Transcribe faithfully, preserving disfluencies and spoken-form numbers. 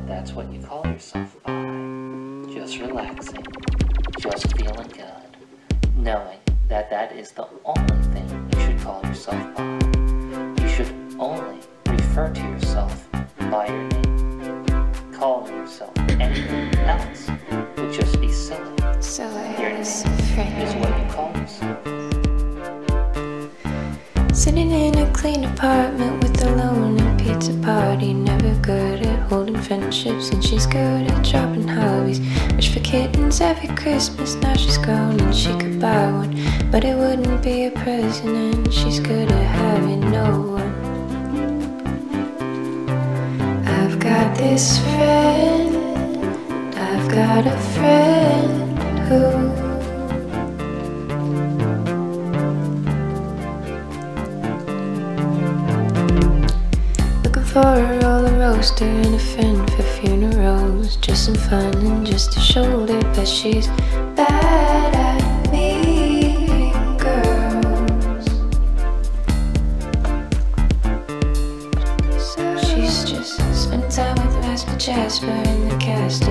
that that's what you call yourself by. Just relaxing, just feeling good, knowing that that is the only thing you should call yourself by. You should only refer to yourself by your name. Calling yourself anything else would just be silly. So I Your was name afraid. is what you call yourself. Sitting in a clean apartment with a lone and pizza party. Never good at holding friendships, and she's good at dropping hobbies. Wish for kittens every Christmas. Now she's grown and she could buy one, but it wouldn't be a present, and she's good at having no one. I've got this friend, I've got a friend who for a roller roaster and a friend for funerals. Just some fun and just a shoulder, but she's bad at meeting girls. She's just spent time with Rascal Jasper in the cast